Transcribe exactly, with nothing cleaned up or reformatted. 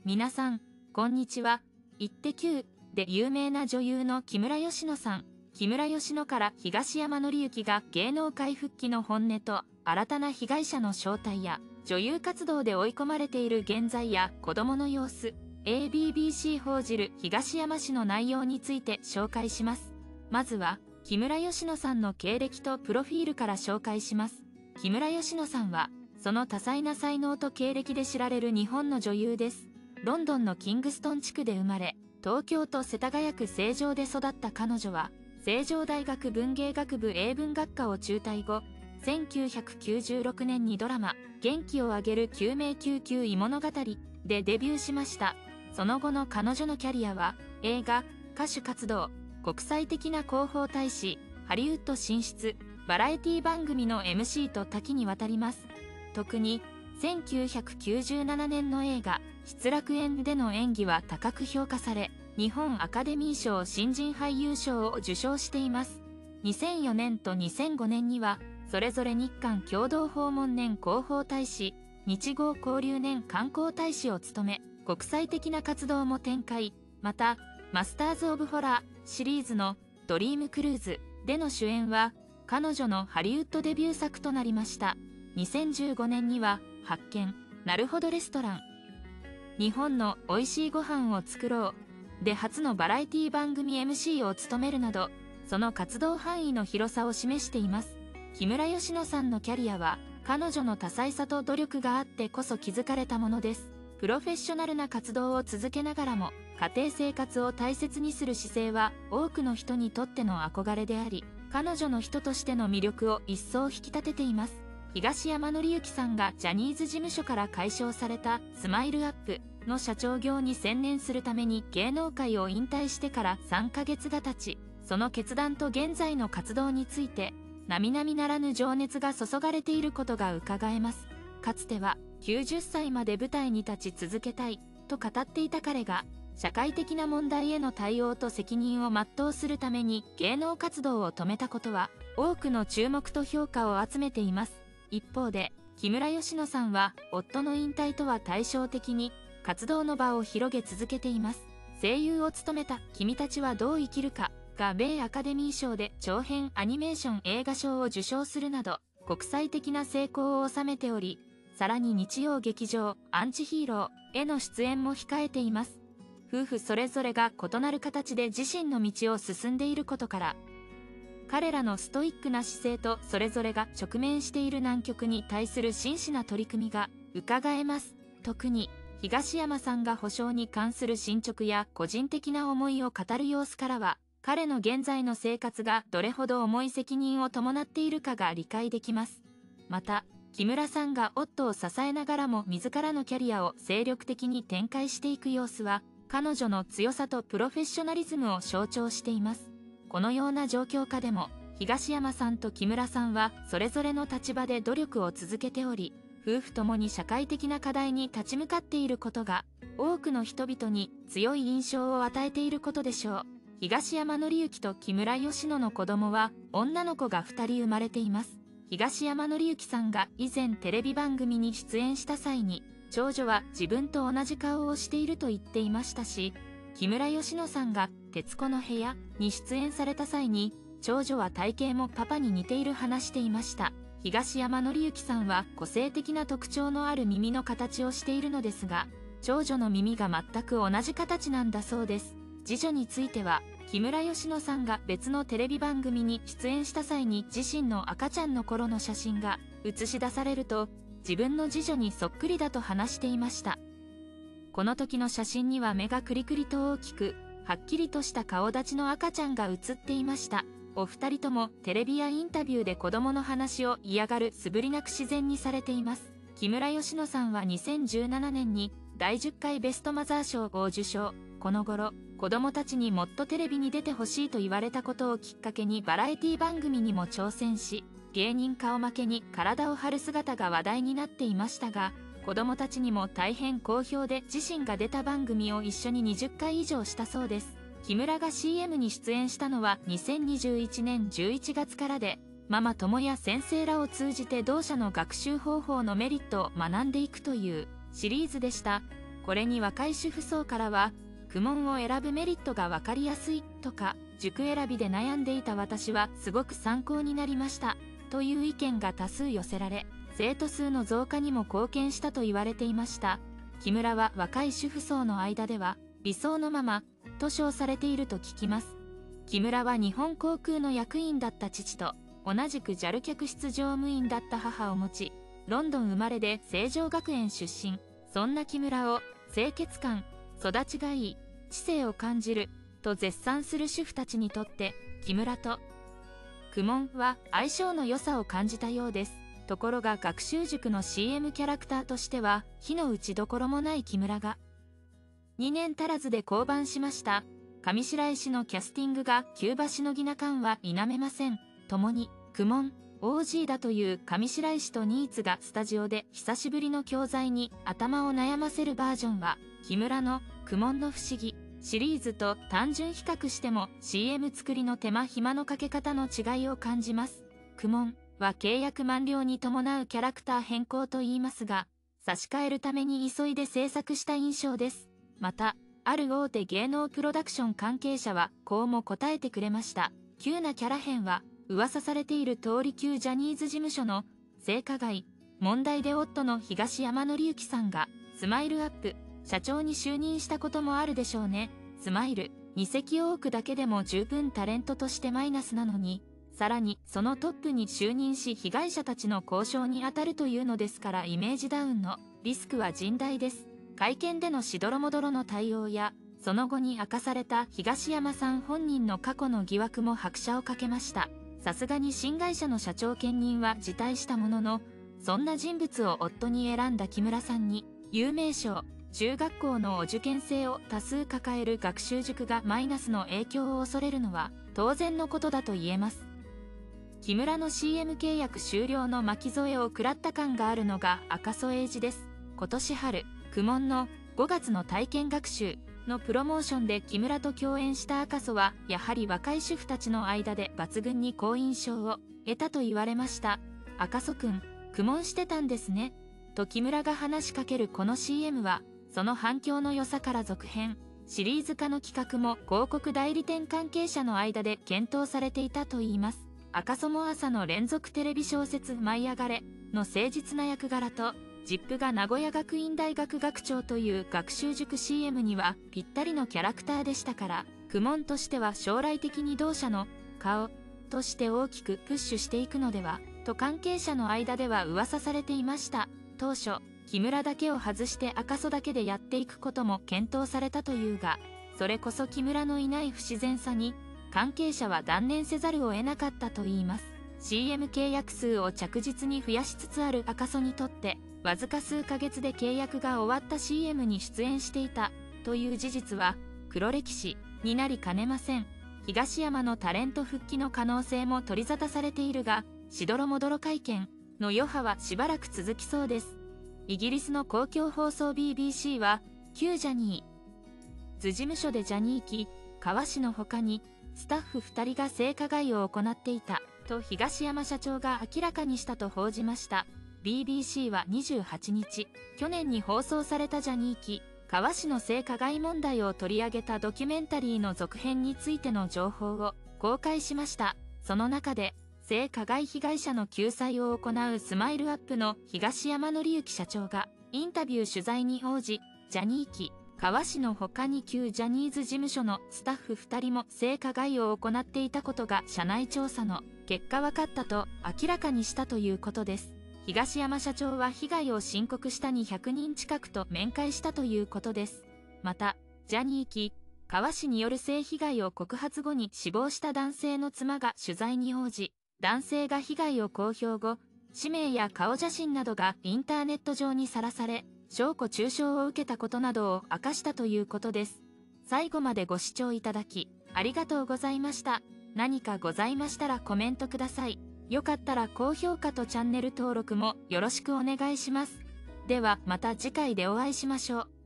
皆さん、こんにちは。イッテ Q で有名な女優の木村佳乃さん。木村佳乃から東山紀之が芸能界復帰の本音と新たな被害者の正体や女優活動で追い込まれている現在や子供の様子、エービービーシー 報じる東山氏の内容について紹介します。まずは、木村佳乃さんの経歴とプロフィールから紹介します。木村佳乃さんは、その多彩な才能と経歴で知られる日本の女優です。ロンドンのキングストン地区で生まれ、東京都世田谷区成城で育った彼女は、成城大学文芸学部英文学科を中退後、せんきゅうひゃくきゅうじゅうろくねんにドラマ、元気をあげる救命救急医物語でデビューしました。その後の彼女のキャリアは、映画、歌手活動、国際的な広報大使、ハリウッド進出、バラエティ番組の エムシー と多岐にわたります。特に、せんきゅうひゃくきゅうじゅうななねんの映画、失楽園での演技は高く評価され、日本アカデミー賞新人俳優賞を受賞しています。にせんよねんとにせんごねんには、それぞれ日韓共同訪問年広報大使、日豪交流年観光大使を務め、国際的な活動も展開。また、マスターズ・オブ・ホラーシリーズのドリームクルーズでの主演は、彼女のハリウッドデビュー作となりました。にせんじゅうごねんには、発見、なるほどレストラン。日本の美味しいご飯を作ろう。で初のバラエティ番組 エムシー を務めるなど、その活動範囲の広さを示しています。木村佳乃さんのキャリアは、彼女の多彩さと努力があってこそ築かれたものです。プロフェッショナルな活動を続けながらも、家庭生活を大切にする姿勢は多くの人にとっての憧れであり、彼女の人としての魅力を一層引き立てています。東山紀之さんがジャニーズ事務所から解消されたスマイルアップの社長業に専念するために芸能界を引退してからさんかげつが経ち、その決断と現在の活動について、並々ならぬ情熱が注がれていることが伺えます。かつてはきゅうじゅっさいまで舞台に立ち続けたいと語っていた彼が、社会的な問題への対応と責任を全うするために芸能活動を止めたことは、多くの注目と評価を集めています。一方で、木村佳乃さんは夫の引退とは対照的に活動の場を広げ続けています。声優を務めた君たちはどう生きるかが米アカデミー賞で長編アニメーション映画賞を受賞するなど国際的な成功を収めており、さらに日曜劇場アンチヒーローへの出演も控えています。夫婦それぞれが異なる形で自身の道を進んでいることから、彼らのストイックな姿勢とそれぞれが直面している難局に対する真摯な取り組みが伺えます。特に東山さんが補償に関する進捗や個人的な思いを語る様子からは、彼の現在の生活がどれほど重い責任を伴っているかが理解できます。また、木村さんが夫を支えながらも自らのキャリアを精力的に展開していく様子は、彼女の強さとプロフェッショナリズムを象徴しています。このような状況下でも、東山さんと木村さんはそれぞれの立場で努力を続けており、夫婦ともに社会的な課題に立ち向かっていることが、多くの人々に強い印象を与えていることでしょう。東山紀之と木村佳乃の子供は、女の子がふたり生まれています。東山紀之さんが以前テレビ番組に出演した際に、長女は自分と同じ顔をしていると言っていましたし、木村佳乃さんが『徹子の部屋』に出演された際に、長女は体型もパパに似ている話していました。東山紀之さんは個性的な特徴のある耳の形をしているのですが、長女の耳が全く同じ形なんだそうです。次女については、木村佳乃さんが別のテレビ番組に出演した際に自身の赤ちゃんの頃の写真が映し出されると、自分の次女にそっくりだと話していました。この時の写真には目がクリクリと大きく、はっきりとした顔立ちの赤ちゃんが写っていました。お二人ともテレビやインタビューで子供の話を嫌がる素振りなく自然にされています。木村佳乃さんはにせんじゅうななねんにだいじゅっかいベストマザー賞を受賞。この頃、子供たちにもっとテレビに出てほしいと言われたことをきっかけにバラエティ番組にも挑戦し、芸人顔負けに体を張る姿が話題になっていましたが、子供たちにも大変好評で自身が出た番組を一緒ににじゅっかい以上したそうです。木村が シーエム に出演したのはにせんにじゅういちねんじゅういちがつからで、ママ友や先生らを通じて同社の学習方法のメリットを学んでいくというシリーズでした。 これに若い主婦層からは、公文を選ぶメリットが分かりやすいとか、塾選びで悩んでいた私はすごく参考になりましたという意見が多数寄せられ、生徒数の増加にも貢献したと言われていました。木村は若い主婦層の間では理想のママと称されていると聞きます。木村は日本航空の役員だった父と同じく ジャル 客室乗務員だった母を持ち、ロンドン生まれで成城学園出身。そんな木村を清潔感、育ちがいい、知性を感じると絶賛する主婦たちにとって、木村と公文は相性の良さを感じたようです。ところが学習塾の シーエム キャラクターとしては非の打ちどころもない木村がにねん足らずで降板しました。上白石のキャスティングが急場しのぎな感は否めません。共に公文 オージー だという上白石と新津がスタジオで久しぶりの教材に頭を悩ませるバージョンは、木村の公文の不思議シリーズと単純比較しても シーエム 作りの手間暇のかけ方の違いを感じます。公文は契約満了に伴うキャラクター変更と言いますが、差し替えるために急いで制作した印象です。また、ある大手芸能プロダクション関係者はこうも答えてくれました。急なキャラ変は、噂されている通り旧ジャニーズ事務所の性加害問題で夫の東山紀之さんがスマイルアップ社長に就任したこともあるでしょうね。スマイルに席を置くだけでも十分タレントとしてマイナスなのに、さらにそのトップに就任し被害者たちの交渉に当たるというのですから、イメージダウンのリスクは甚大です。会見でのしどろもどろの対応や、その後に明かされた東山さん本人の過去の疑惑も拍車をかけました。さすがに新会社の社長兼任は辞退したものの、そんな人物を夫に選んだ木村さんに、有名小中学校のお受験生を多数抱える学習塾がマイナスの影響を恐れるのは当然のことだと言えます。木村の シーエム 契約終了の巻き添えを食らった感があるのが赤楚衛二です。今年春、公文のごがつの体験学習のプロモーションで木村と共演した赤楚は、やはり若い主婦たちの間で抜群に好印象を得たと言われました。赤楚くん、公文してたんですね。と木村が話しかけるこの シーエム は、その反響の良さから続編、シリーズ化の企画も広告代理店関係者の間で検討されていたといいます。赤楚も朝の連続テレビ小説舞い上がれの誠実な役柄と、ジップが名古屋学院大学学長という学習塾 シーエム にはぴったりのキャラクターでしたから、公文としては将来的に同社の顔として大きくプッシュしていくのではと関係者の間では噂されていました。当初、木村だけを外して赤楚だけでやっていくことも検討されたというが、それこそ木村のいない不自然さに関係者は断念せざるを得なかったといいます。シーエム 契約数を着実に増やしつつある赤楚にとって、わずか数ヶ月で契約が終わった シーエム に出演していたという事実は黒歴史になりかねません。東山のタレント復帰の可能性も取り沙汰されているが、しどろもどろ会見の余波はしばらく続きそうです。イギリスの公共放送 ビービーシー は、旧ジャニーズ事務所でジャニー喜川氏の他にスタッフふたりが性加害を行っていたと東山社長が明らかにしたと報じました。ビービーシー はにじゅうはちにち、去年に放送されたジャニー喜川氏の性加害問題を取り上げたドキュメンタリーの続編についての情報を公開しました。その中で、性加害被害者の救済を行うスマイルアップの東山紀之社長がインタビュー取材に応じ、ジャニー喜川氏の他に旧ジャニーズ事務所のスタッフふたりも性加害を行っていたことが社内調査の結果分かったと明らかにしたということです。東山社長は被害を申告したにひゃくにん近くと面会したということです。また、ジャニー喜川氏による性被害を告発後に死亡した男性の妻が取材に応じ、男性が被害を公表後、氏名や顔写真などがインターネット上にさらされ、証拠中傷を受けたことなどを明かしたということです。最後までご視聴いただき、ありがとうございました。何かございましたらコメントください。よかったら高評価とチャンネル登録もよろしくお願いします。ではまた次回でお会いしましょう。